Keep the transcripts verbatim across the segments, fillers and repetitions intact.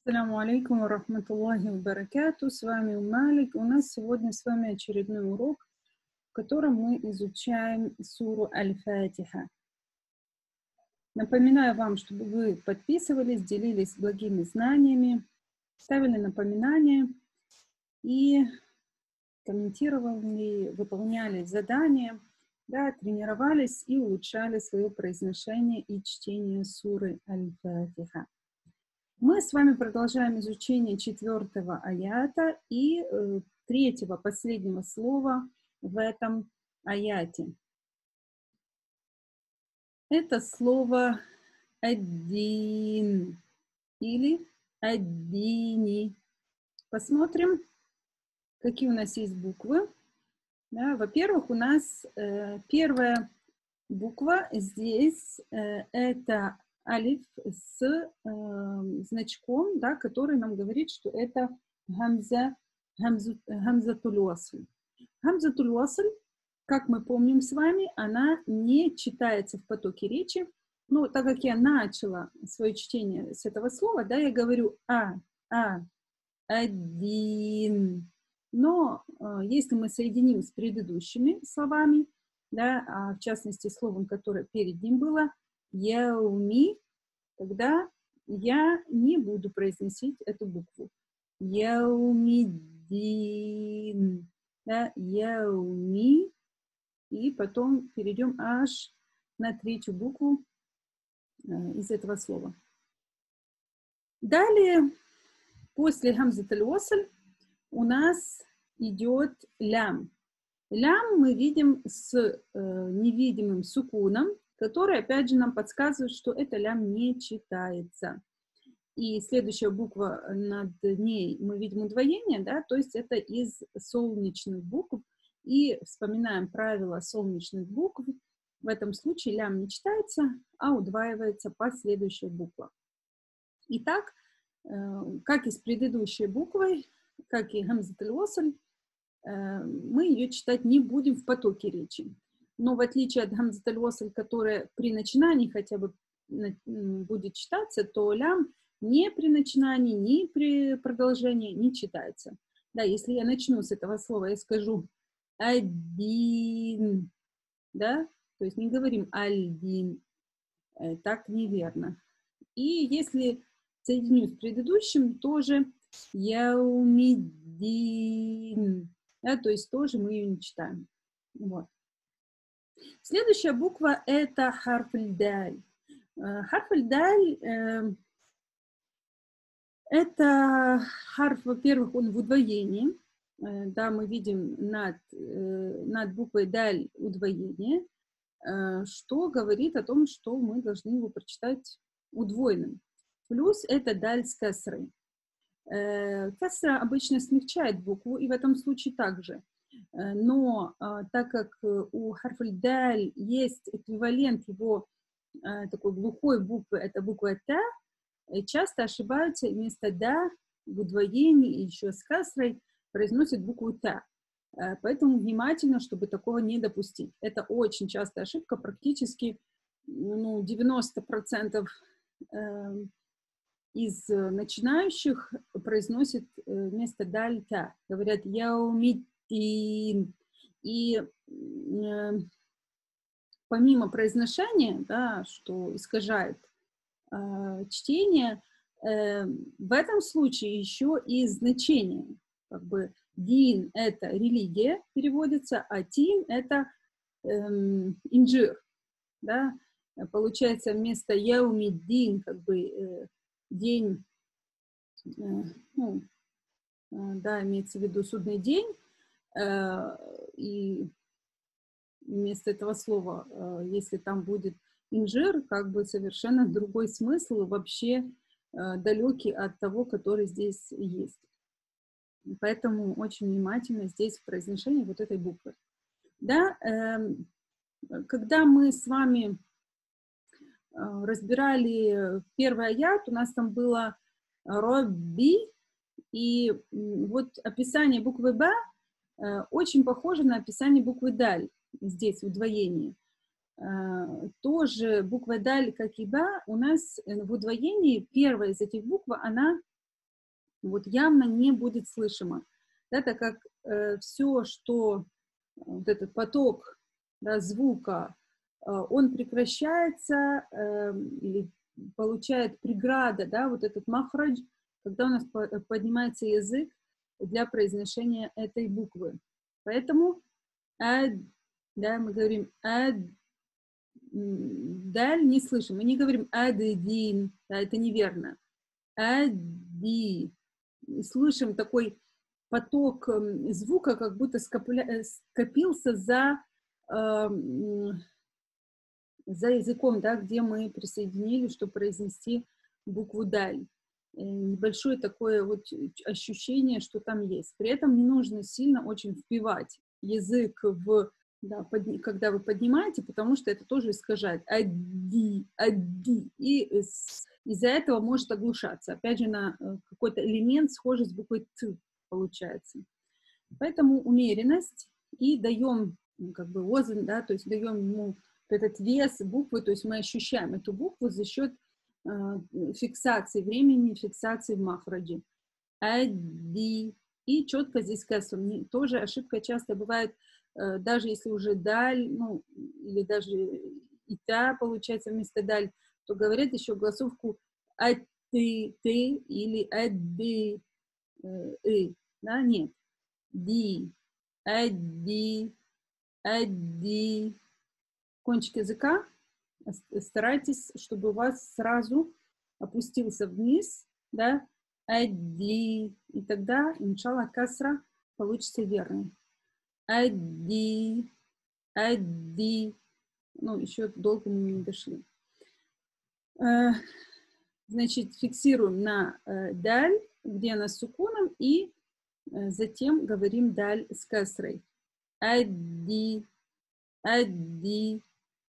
Ассаляму алейкум ва рахматуллахи ва баракату. С вами Малик. У нас сегодня с вами очередной урок, в котором мы изучаем суру Аль-Фатиха. Напоминаю вам, чтобы вы подписывались, делились благими знаниями, ставили напоминания и комментировали, выполняли задания, да, тренировались и улучшали свое произношение и чтение суры Аль-Фатиха. Мы с вами продолжаем изучение четвертого аята и э, третьего, последнего слова в этом аяте. Это слово «аддин» или «аддини». Посмотрим, какие у нас есть буквы. Да, во-первых, у нас э, первая буква здесь э, это алиф с э, значком, да, который нам говорит, что это гамза, гамзу, гамзатуль васль. Гамзатуль васль, как мы помним с вами, она не читается в потоке речи. Но так как я начала свое чтение с этого слова, да, я говорю а, а, один. Но э, если мы соединим с предыдущими словами, да, а в частности словом, которое перед ним было, яуми, тогда я не буду произносить эту букву. Яумиддин, да, яуми, и потом перейдем аж на третью букву э, из этого слова. Далее, после гамзатуль васль у нас идет лям. Лям мы видим с э, невидимым сукуном, который, опять же, нам подсказывает, что это лям не читается. И следующая буква над ней мы видим удвоение, да, то есть это из солнечных букв. И вспоминаем правило солнечных букв. В этом случае лям не читается, а удваивается последующая буква. Итак, э, как и с предыдущей буквой, как и гамзатуль васль, мы ее читать не будем в потоке речи. Но в отличие от гамзатуль васль, которая при начинании хотя бы будет читаться, то лям ни при начинании, ни при продолжении не читается. Да, если я начну с этого слова, я скажу один, да, то есть не говорим альдин, так неверно. И если соединю с предыдущим, тоже яумиддин. Да, то есть тоже мы ее не читаем. Вот. Следующая буква это харф аль-даль. Харф аль-даль э, это харф, во-первых, он в удвоении. Э, да, мы видим над, э, над буквой даль удвоение, э, что говорит о том, что мы должны его прочитать удвоенным. Плюс это даль с касрой. Касра обычно смягчает букву, и в этом случае также. Но так как у харф аль-даль есть эквивалент его такой глухой буквы, это буква та, часто ошибаются, и вместо да в удвоении и еще с касрой произносят букву та. Поэтому внимательно, чтобы такого не допустить. Это очень частая ошибка, практически ну, девяносто процентов из начинающих произносят вместо даль та. Говорят яумиддин. И э, помимо произношения, да, что искажает э, чтение, э, в этом случае еще и значение. Как бы дин — это религия, переводится, а тин — это э, инжир. Да? Получается, вместо яумиддин, как бы э, день, э, ну, э, да, имеется в виду судный день, э, и вместо этого слова, э, если там будет инжир, как бы совершенно другой смысл, вообще э, далекий от того, который здесь есть. Поэтому очень внимательно здесь в произношении вот этой буквы. Да, э, когда мы с вами разбирали первый аят, у нас там было Робби, и вот описание буквы Б очень похоже на описание буквы Даль, здесь в удвоении. Тоже буква Даль, как и Б, у нас в удвоении первая из этих букв, она вот явно не будет слышимо, да, так как э, все, что э, вот этот поток, да, звука, э, он прекращается э, или получает преграда, да, вот этот махрадж, когда у нас по поднимается язык для произношения этой буквы. Поэтому ад, да, мы говорим ад, даль не слышим, мы не говорим аддин, да, это неверно. Ади. Слышим такой поток звука, как будто скопля... скопился за, э, за языком, да, где мы присоединили, чтобы произнести букву даль. Небольшое такое вот ощущение, что там есть. При этом не нужно сильно очень впивать язык в, да, под, когда вы поднимаете, потому что это тоже искажает. Ади, ади. И из-за этого может оглушаться. Опять же, на какой-то элемент схожий с буквой Т получается. Поэтому умеренность и даем, как бы, озен, да, то есть даем ему этот вес буквы, то есть мы ощущаем эту букву за счет фиксации времени, фиксации в махраджи. Ади. И четко здесь кэсру. Тоже ошибка часто бывает, даже если уже даль, ну, или даже и та получается вместо даль, то говорят еще голосовку ати, ты или адди, и. Да, нет. Ди, адди, адди. Кончик языка старайтесь, чтобы у вас сразу опустился вниз, да, адди, и тогда, иншаллах, касра получится верный. Адди, адди, ну, еще долго мы не дошли. Значит, фиксируем на даль, где она с сукуном, и затем говорим даль с касрой. Адди, адди.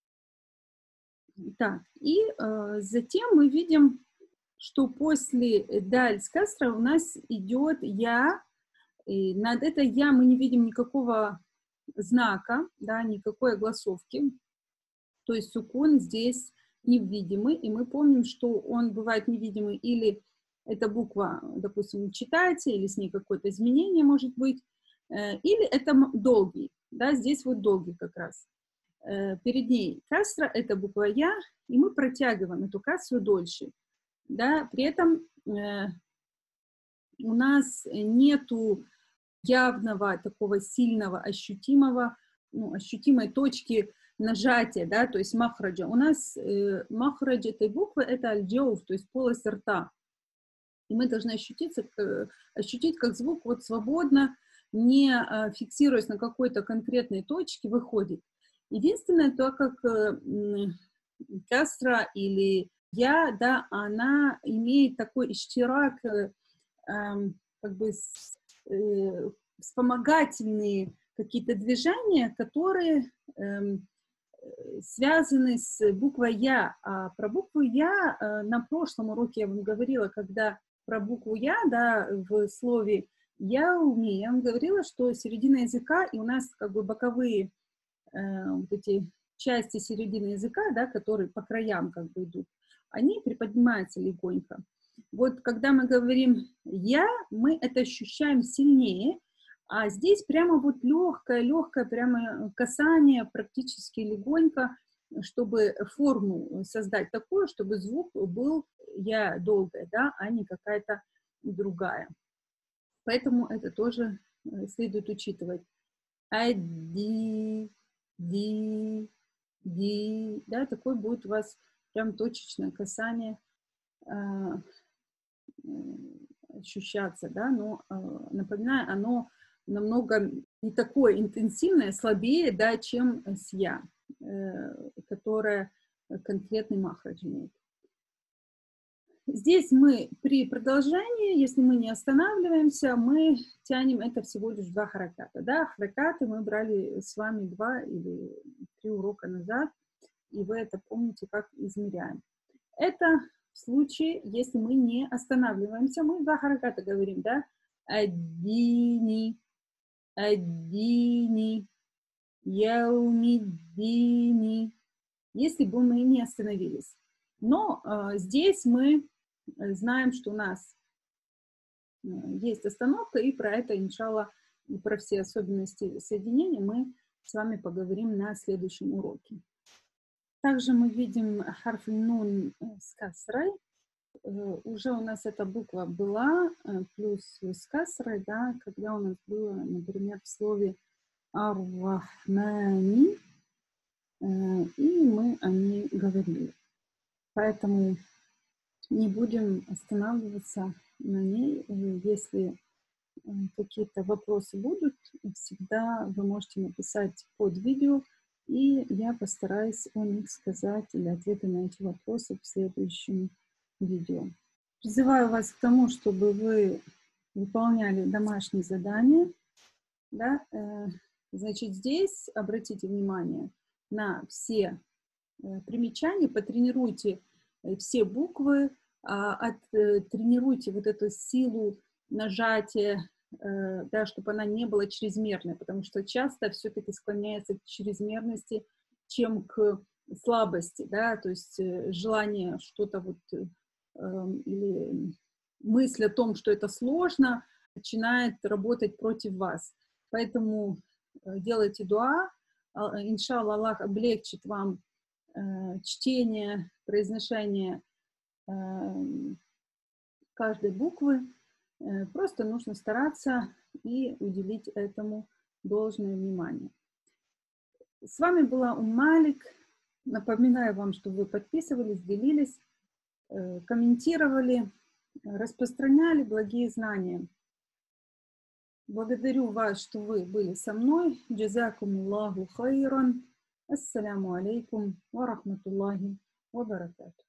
Так, и э, затем мы видим, что после даль с касра у нас идет я. И над этой я мы не видим никакого знака, да, никакой огласовки. То есть сукун здесь невидимый. И мы помним, что он бывает невидимый или эта буква, допустим, не читается, или с ней какое-то изменение может быть, э, или это долгий. Да, здесь вот долгий как раз. Перед ней касра, это буква я, и мы протягиваем эту касру дольше. Да? При этом э, у нас нету явного такого сильного, ощутимого, ну, ощутимой точки нажатия, да, то есть махраджа. У нас э, махрадж этой буквы это аль-джауф, то есть полость рта. И мы должны ощутиться, э, ощутить, как звук вот свободно, не э, фиксируясь на какой-то конкретной точке, выходит. Единственное, то, как э, касра или я, да, она имеет такой иштирак, э, э, как бы с, э, вспомогательные какие-то движения, которые э, связаны с буквой Я. А про букву Я э, на прошлом уроке я вам говорила, когда про букву Я, да, в слове Я умею, я вам говорила, что середина языка, и у нас как бы боковые вот эти части середины языка, да, которые по краям как бы идут, они приподнимаются легонько. Вот когда мы говорим «я», мы это ощущаем сильнее, а здесь прямо вот легкое, легкое прямо касание, практически легонько, чтобы форму создать такую, чтобы звук был «я» долгое, да, а не какая-то другая. Поэтому это тоже следует учитывать. Ади, ди, ди, да, такой будет у вас прям точечное касание э, ощущаться, да, но, э, напоминаю, оно намного не такое интенсивное, слабее, да, чем с я, э, которая конкретный махрадж имеет. Здесь мы при продолжении, если мы не останавливаемся, мы тянем это всего лишь два хараката. Да? Харакаты мы брали с вами два или три урока назад, и вы это помните, как измеряем. Это в случае, если мы не останавливаемся, мы два хараката говорим, да? Аддини, аддини, яумиддини. Если бы мы не остановились. Но э, здесь мы знаем, что у нас есть остановка, и про это, иншаллах, и про все особенности соединения мы с вами поговорим на следующем уроке. Также мы видим харф нун с касрой. Уже у нас эта буква была, плюс с касрой, да, когда у нас было, например, в слове ар-рахмани, и мы о ней говорили. Поэтому не будем останавливаться на ней. Если какие-то вопросы будут, всегда вы можете написать под видео, и я постараюсь о них сказать или ответы на эти вопросы в следующем видео. Призываю вас к тому, чтобы вы выполняли домашние задания. Да? Значит, здесь обратите внимание на все примечания, потренируйте все буквы, оттренируйте вот эту силу нажатия, да, чтобы она не была чрезмерной, потому что часто все-таки склоняется к чрезмерности, чем к слабости, да, то есть желание что-то вот, или мысль о том, что это сложно, начинает работать против вас. Поэтому делайте дуа, иншаллах, Аллах облегчит вам чтение, произношение каждой буквы. Просто нужно стараться и уделить этому должное внимание. С вами была Ум Малик. Напоминаю вам, что вы подписывались, делились, комментировали, распространяли благие знания. Благодарю вас, что вы были со мной. Джазакумуллаху хайран. Ассаляму алейкум ва рахматуллахи ва баракатух.